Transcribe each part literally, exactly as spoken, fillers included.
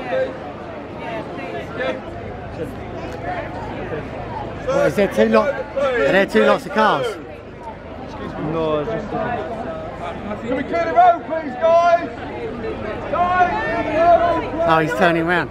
What, is there two lot? Are there two lots of cars? No, just. Can we clear the road, please, guys? Guys! Oh, he's turning around.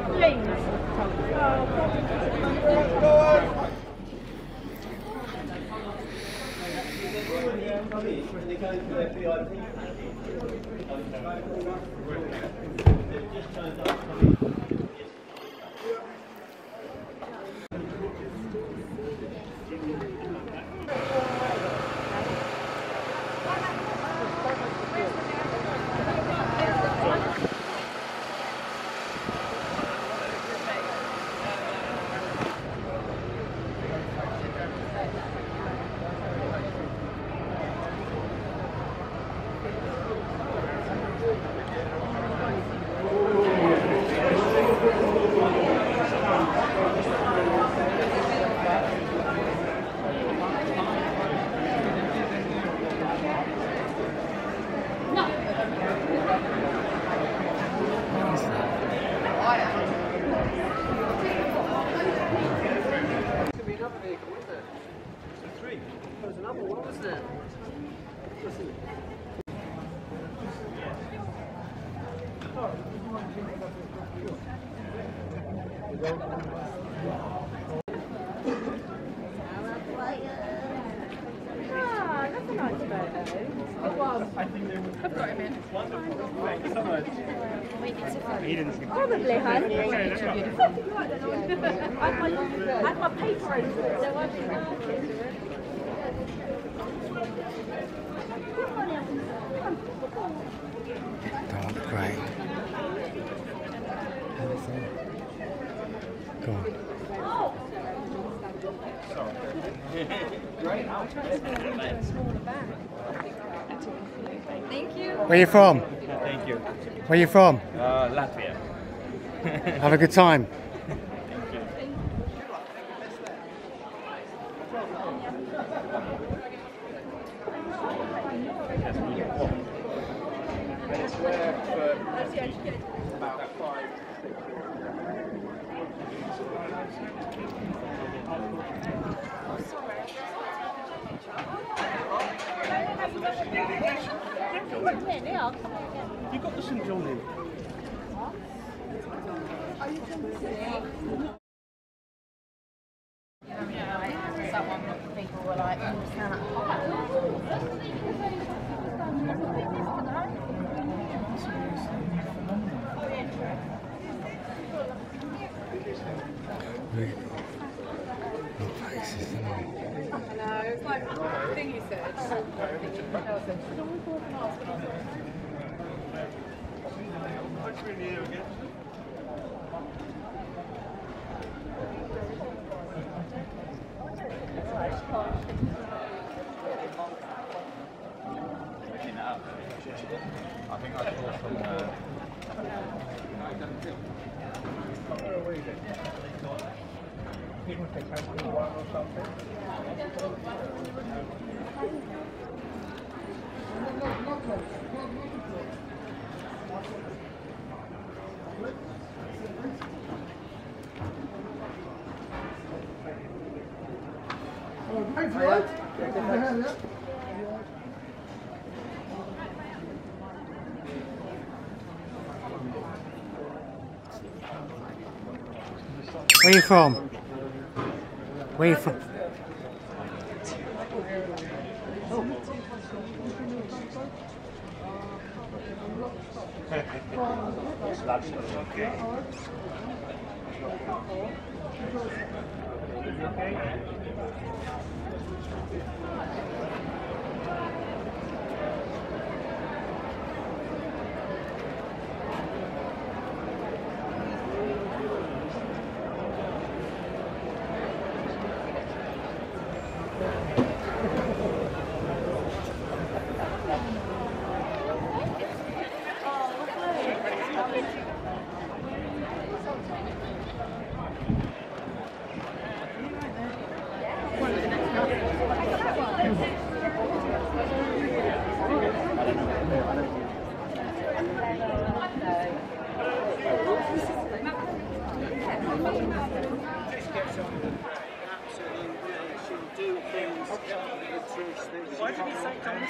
I've got him in. He didn't seem Probably, hun. I had my paper over it, so I've been marking. Dark grey. Go on. Thank you. Where are you from? Thank you. Where are you from? Uh, Latvia. Have a good time. You got the Saint John in. That one, people were like, oh, no, it's like the thing you said. I think I saw some. Uh, People take home to one or something. Where are you from? Where are you from? get someone absolutely, you know, she'll do things with truth. Why did he say John's?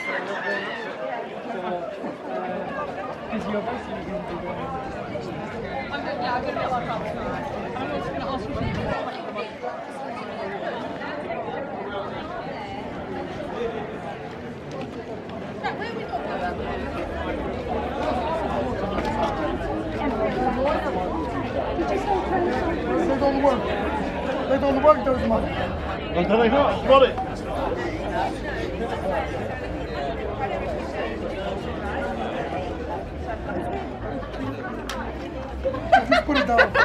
Because you're basically going to be going. I'm going, yeah, I'm going to get like up tonight. I'm also going to ask you something. Right, where are we going? They don't work. They don't work those money. And do they not? Got it. Just put it down for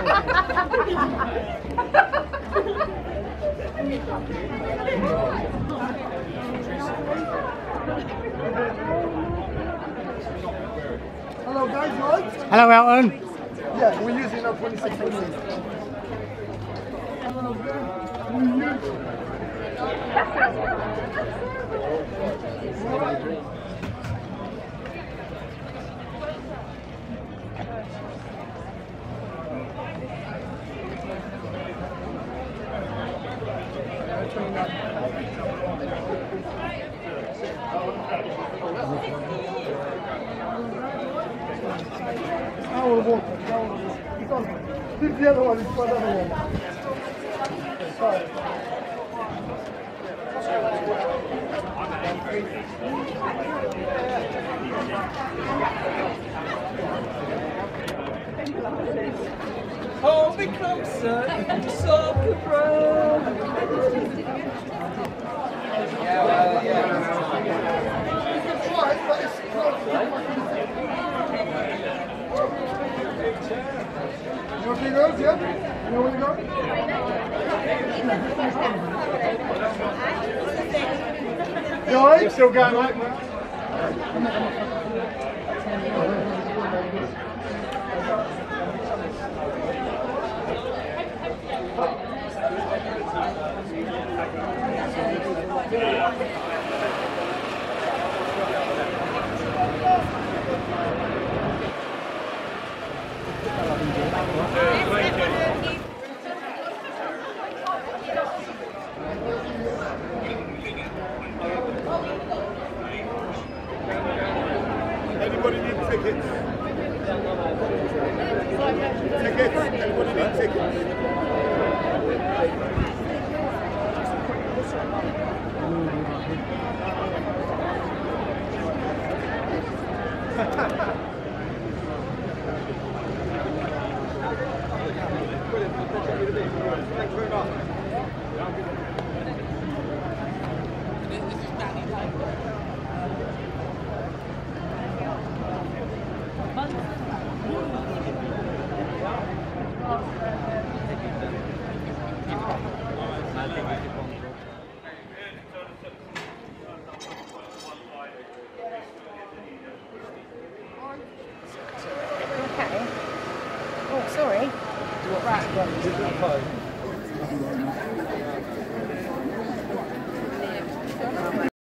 Hello guys, you alright? Hello, Elton. Yeah, we're using our twenty-six twenty-eight. Hour of water, hour of water. Because this the other one is for another one. Sorry. Hold me closer, soccer bro. Yeah, well, yeah. Right, but it's close. You want to go? Yeah? You want to go? You alright? You're still going like that? Anybody need tickets? Tickets? Anybody need tickets? Thank you very much. Okay. Oh, sorry. Right.